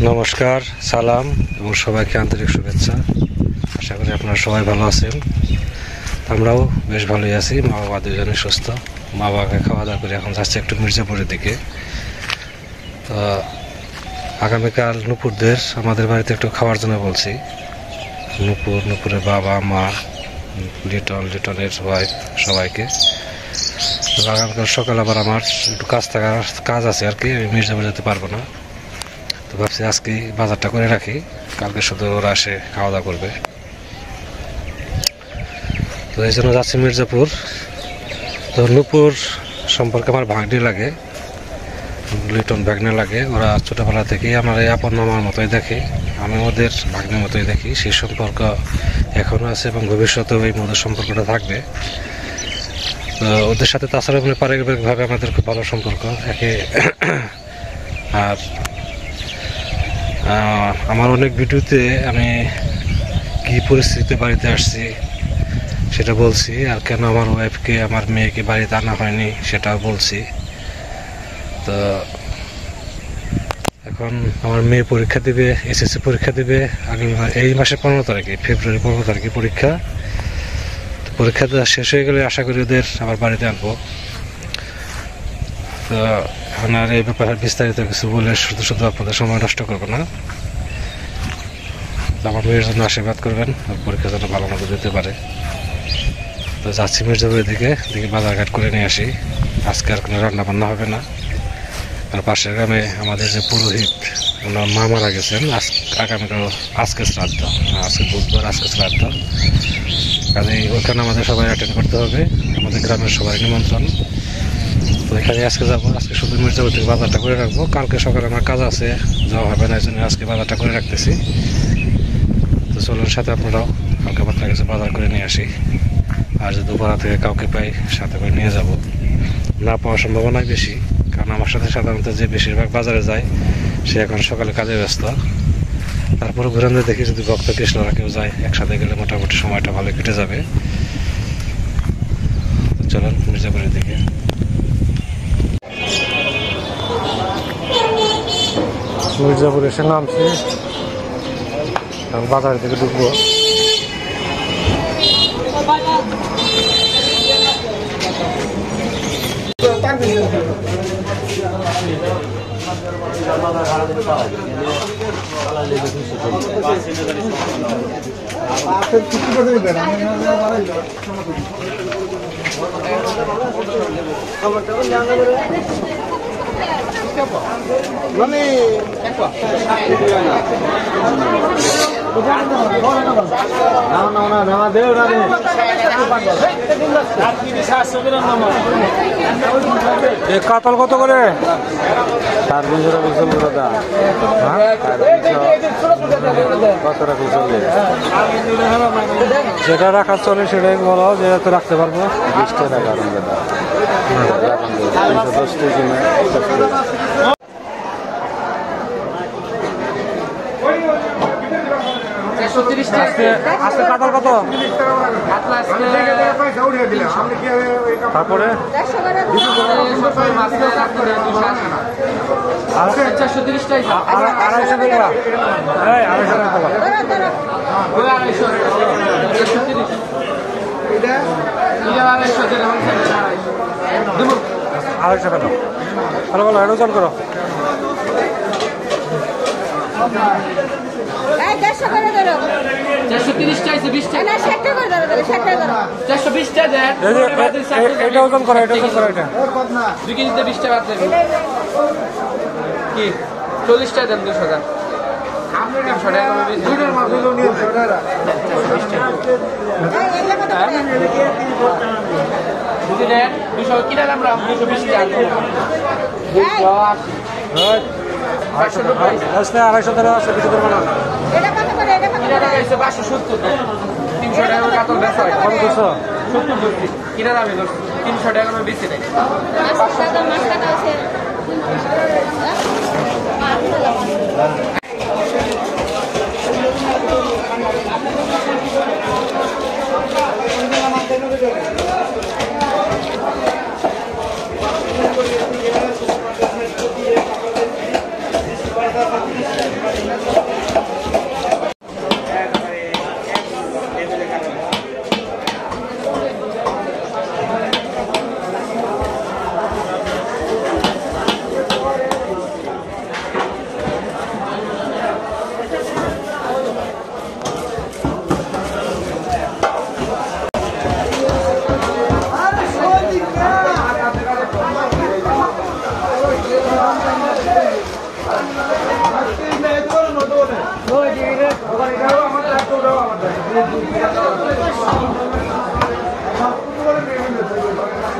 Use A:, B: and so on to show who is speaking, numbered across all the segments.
A: নমস্কার, সালাম এবং সবাইকে আন্তরিক শুভেচ্ছা। আশা করি আপনারা সবাই ভালো আছেন। আমরাও বেশ ভালোই আছি। মা বাবা দুজনে সুস্থ। মা বাবাকে খাওয়া দাওয়া করে এখন যাচ্ছে একটু মির্জাপুরের দিকে। তো আগামীকাল নুপুরদের আমাদের বাড়িতে একটু খাওয়ার জন্য বলছি। নুপুরের বাবা, মা, লিটনের সবাইকে। তো আগামীকাল সকাল আবার আমার একটু কাজ আছে আর কি, আমি মির্জাপুর যেতে পারবো না। তো ভাবছি আজকে বাজারটা করে রাখি, কালকে শুধু ওরা এসে খাওয়া দাওয়া করবে। তো এই জন্য যাচ্ছি মির্জাপুর। তো নূপুর সম্পর্কে আমার ভাগ্নি লাগে, লিটন ভাগ্নে লাগে। ওরা ছোটোবেলা থেকেই আমার এই আপন মামার মতোই দেখে, আমি ওদের ভাগ্নের মতোই দেখি। সেই সম্পর্ক এখনও আছে এবং ভবিষ্যতেও এই মধুর সম্পর্কটা থাকবে। তো ওদের সাথে তাছাড়া মানে পারিবারিকভাবে আমাদের খুব ভালো সম্পর্ক একে। আর আমার অনেক ভিডিওতে আমি কী পরিস্থিতিতে বাড়িতে আসছি সেটা বলছি, আর কেন আমার ওয়াইফকে, আমার মেয়েকে বাড়িতে আনা হয়নি সেটাও বলছি। তো এখন আমার মেয়ে পরীক্ষা দিবে, এসএসসি পরীক্ষা দিবে এই মাসের 15 তারিখে, ফেব্রুয়ারি 15 তারিখে পরীক্ষা। পরীক্ষাটা শেষ হয়ে গেলে আশা করি ওদের আবার বাড়িতে আনবো। তো এখন আর এই ব্যাপারে বিস্তারিত কিছু বলে শুধু আপনাদের সময় নষ্ট করবো না। আমার মেয়ের জন্য আশীর্বাদ করবেন, পরীক্ষা যেন ভালো মতো দিতে পারে। তো যাচ্ছি মির্জাপুরের দিকে বাজারঘাট করে নিয়ে আসি। আজকে আর কোনো রান্না বান্না হবে না। আর পাশের গ্রামে আমাদের যে পুরোহিত, ওনার মা মারা গেছেন। আগামীকাল আজকে শ্রাদ্ধ, আজকে বুধবার, আজকে শ্রাদ্ধ। কাজে ওইখানে আমাদের সবাই অ্যাটেন্ড করতে হবে, আমাদের গ্রামের সবাই নিমন্ত্রণ। তো এখানে আজকে যাবো, আজকে শুধু মির্জাপুর থেকে বাজারটা করে রাখবো। কালকে সকালে আমার কাজ আছে, যাওয়া হবে না, এই জন্য আজকে বাজারটা করে রাখতেছি। তো চলুন সাথে আপনারাও কালকে আপনার কাছে বাজার করে নিয়ে আসি। আর যদি দুপুরা থেকে কাউকে পাই সাথে করে নিয়ে যাব। না পাওয়ার সম্ভাবনাই বেশি, কারণ আমার সাথে সাধারণত যে বেশিরভাগ বাজারে যায় সে এখন সকালে কাজে ব্যস্ত। তারপরে ঘুরান দেখি যদি ভক্ত কৃষ্ণরা কেউ যায়, একসাথে গেলে মোটামুটি সময়টা ভালো কেটে যাবে। চলুন মির্জাপুরের দিকে। মির্জাপুর এসে নামছি, বাজারের দিকে ঢুকবো। কাতল কত করে? 350 যেটা রাখার চলে সেটাই বলো, যেটা তো রাখতে পারবো। 20 টাকা 10 কেজি। আজকে কাতল কত? তারপরে 230 টাকা, 250 টাকা, 250 টাকা। ভালো ভালো ওজন করো।
B: 430 চাইছে, 20 টাকা না, 60 টাকা করে দাও, 60 টাকা করো, 420 টাকা দেন।
A: এটা ওজন করো, এটা ওজন করো। এটা
B: 2 কেজিতে 20 টাকা দেন। কি 40 টাকা দেন, 200 টাকা। আপনি 100 টাকা করে দুটোর মাছ হলো নিয়ে 100 টাকা। দুটো দেন, 200 কি দাম আমরা 220 টাকা।
A: 280 টাকা আছে, কিছু করবো না।
B: এটা কত করে? এটা কত করে? 570 টাকা। 300 টাকা করে কাতল বেচা হয়।
A: কত
B: 270 কিনা দামে 300 টাকা করে বেচে দেয়। 500 টাকা মাছ কাটা আছে।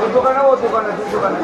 B: দোকানে ও দোকানে দুই দোকানে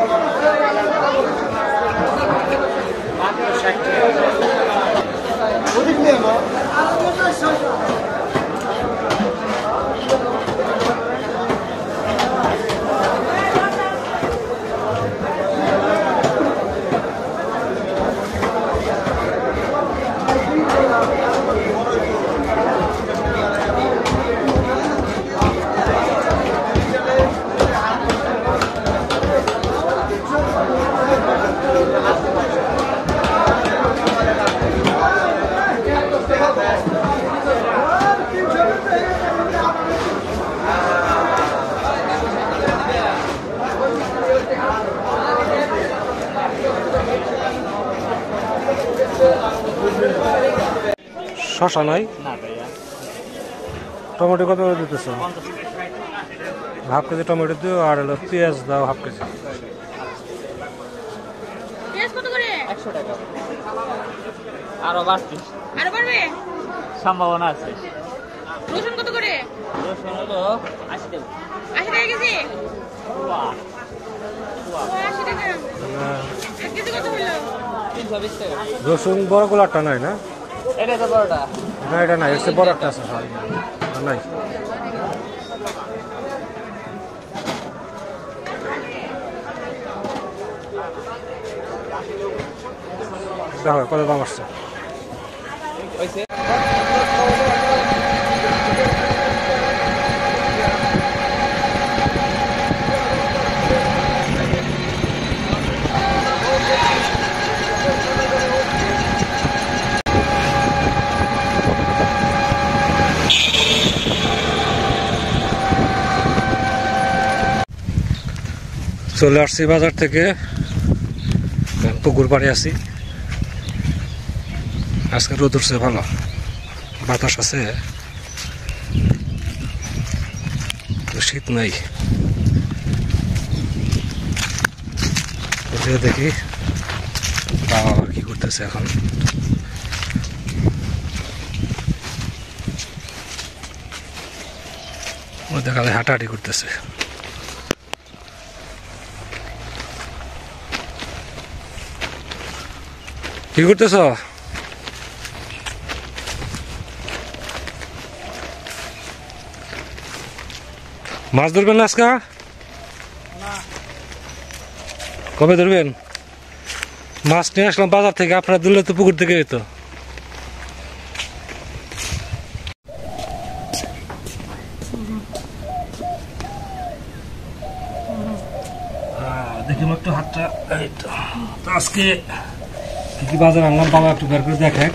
A: শশা নাই টমেটো কত করে দিতেছ হাফ কেজি টমেটো দিও আর হলো পেঁয়াজ দাও হাফ কেজি
C: পেঁয়াজ কত করে
D: 100 টাকা আরো বাড়বে সম্ভাবনা আছে
C: রসুন কত করে
D: রসুন হলো 80 টাকা
C: 80 টাকা কেজি
D: বাহ
C: 80 টাকা 1 কেজি কত হলো
D: 320 টাকা
A: রসুন বড় গোলাটা নাই না
D: এটা তো বড়টা
A: না এটা নাই এর চেয়ে বড় একটা আছে নাই দেখো কত দাম আসছে
D: হইছে
A: চলে আসছি বাজার থেকে পুকুর পাড়ে আছি আজকে রোদ উঠছে ভালো বাতাস আছে শীত নাই দেখি বাবা আবার কি করতেছে এখন ও দেখালে হাঁটাহাঁটি করতেছে কি করতেছ মাছ ধরবেন না আজকা কবে ধরবেন মাছ নিয়ে আসলাম বাজার থেকে আপনারা ধরলে তো পুকুর থেকে হইতো দেখি একটু হাতটা এই তো আজকে কি বাজার আনলাম বাবা একটু বের করে দেখাক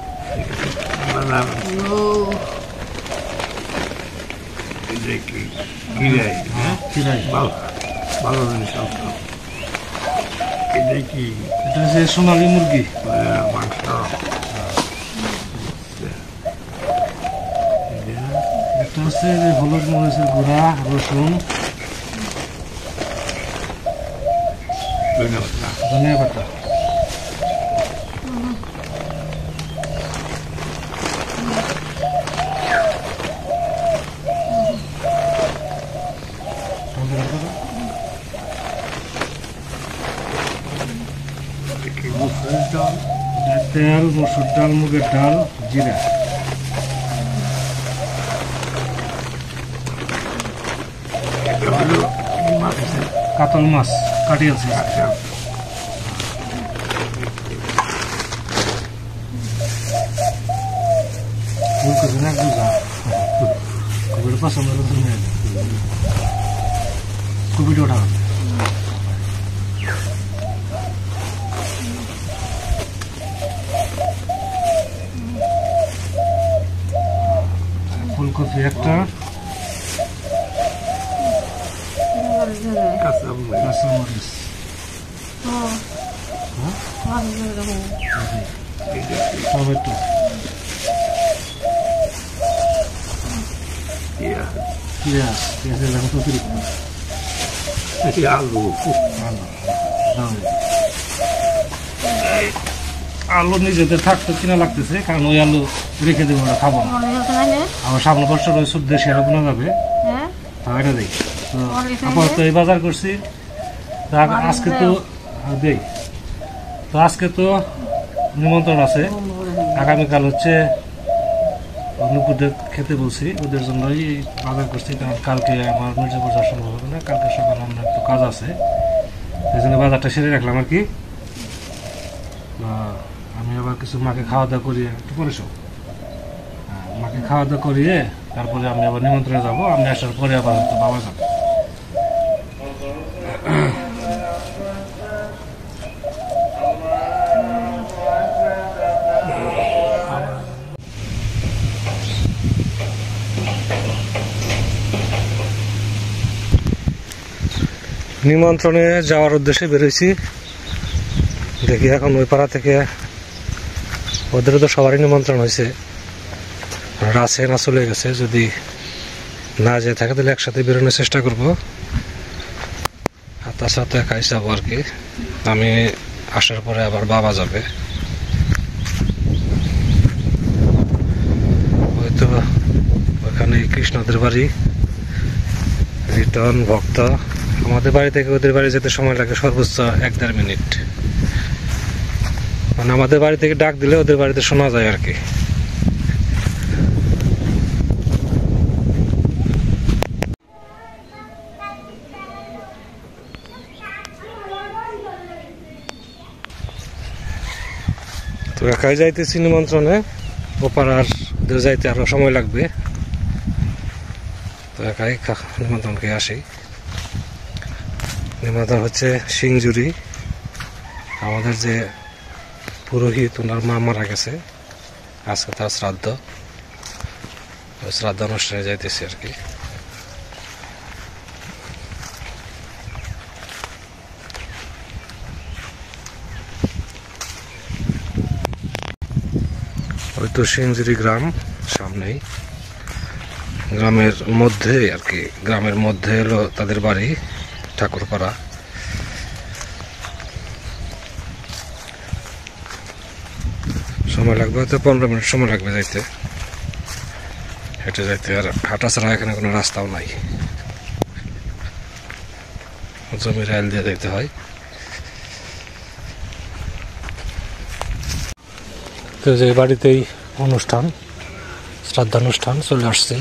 A: এটা হচ্ছে সোনালী মুরগি একটা হচ্ছে হলুদ মরিচের গুঁড়া রসুন ধনিয়া পাতা তেল মসুর ডাল মুগের ডাল জিরা কাতল মাছ কাটি আছে ফুলকপি না গুজা কবির পছন্দ কবিটা ওঠা ফুলকপি একটা কাঁচামরিচ টমেটো পেঁয়াজের দাম তো অতিরিক্ত আলু আলু নিজেদের থাকতে কিনা লাগতেছে কারণ ওই আলু রেখে দেবো ওরা খাবো না আমার সামনে বছর ওই দেশে আলু বোনা যাবে এটা দিই তো আপাতত এই বাজার করছি। আজকে তো দেই, তো আজকে তো নিমন্ত্রণ আছে, আগামীকাল হচ্ছে নুপুরদের খেতে বলছি, ওদের জন্যই বাজার করছি। কারণ কালকে আমার মির্জাপুর যাওয়া সম্ভব হবে না, কালকে সকালে আমার একটু কাজ আছে, সেই জন্য বাজারটা সেরে রাখলাম আর কি। আমি আবার কিছু মাকে খাওয়া দাওয়া করিয়ে একটু পরে সব মাকে খাওয়া দাওয়া করিয়ে তারপরে আমি আবার নিমন্ত্রণে যাবো। আমি আসার পরে আবার হয়তো বাবা যাবে। নিমন্ত্রণে যাওয়ার উদ্দেশ্যে বেরোইছি। দেখি এখন ওই পাড়া থেকে ওদেরও তো সবারই নিমন্ত্রণ হয়েছে, রাসে না চলে গেছে। যদি না যেয়ে থাকে তাহলে একসাথে বেরোনোর চেষ্টা করবো। আর তার সাথে একাই যাবো আর কি। আমি আসার পরে আবার বাবা যাবে। হয়তো ওখানে কৃষ্ণদের বাড়ি, রিটন, ভক্ত। আমাদের বাড়ি থেকে ওদের বাড়ি যেতে সময় লাগে সর্বোচ্চ 1-1.5 মিনিট। মানে আমাদের বাড়ি থেকে ডাক দিলে ওদের বাড়িতে শোনা যায় আর কি। তো একাই যাইতেছি নিমন্ত্রণে, ওপাড়ার যাইতে আরো সময় লাগবে। তো একাই নিমন্ত্রণ খেয়ে আসি। নিমন্ত্রণ হচ্ছে সিংজুরি। আমাদের যে পুরোহিত, ওনার মা মারা গেছে, আজকে তার শ্রাদ্ধ। শ্রাদ্ধ অনুষ্ঠানে যাইতেছি আর কি। ওই তো সিংজুরি গ্রাম সামনেই, গ্রামের মধ্যে আর কি। গ্রামের মধ্যে হলো তাদের বাড়ি, ঠাকুরপাড়া। সময় লাগবে হয়তো 15 মিনিট সময় লাগবে যাইতে, হেঁটে যাইতে। আর হাঁটা ছাড়া এখানে কোনো রাস্তাও নাই, জমির আইল দিয়ে যাইতে হয়। তো যে বাড়িতেই অনুষ্ঠান, শ্রাদ্ধানুষ্ঠান চলে আসছে।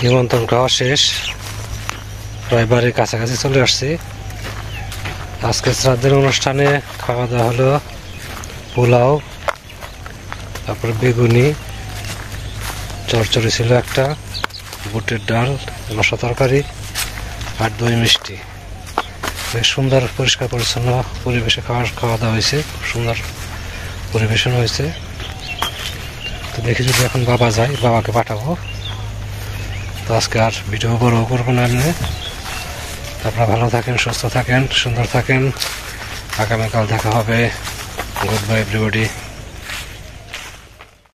A: নিমন্ত্রণ খাওয়া শেষ, প্রায় বাড়ির কাছাকাছি চলে আসছি। আজকে শ্রাদ্ধের অনুষ্ঠানে খাওয়া দাওয়া হলো পোলাও, তারপরে বেগুনি, চচ্চড়ি ছিল একটা, বুটের ডাল, মশলা তরকারি আর দই মিষ্টি। বেশ সুন্দর পরিষ্কার পরিচ্ছন্ন পরিবেশে খাওয়া দাওয়া হয়েছে, খুব সুন্দর পরিবেশন হয়েছে। তো দেখি যদি এখন বাবা যায়, বাবাকে পাঠাবো। তো আজকে আর ভিডিও বড় করবো না এমনি। আপনারা ভালো থাকেন, সুস্থ থাকেন, সুন্দর থাকেন। আগামীকাল দেখা হবে। Goodbye everybody.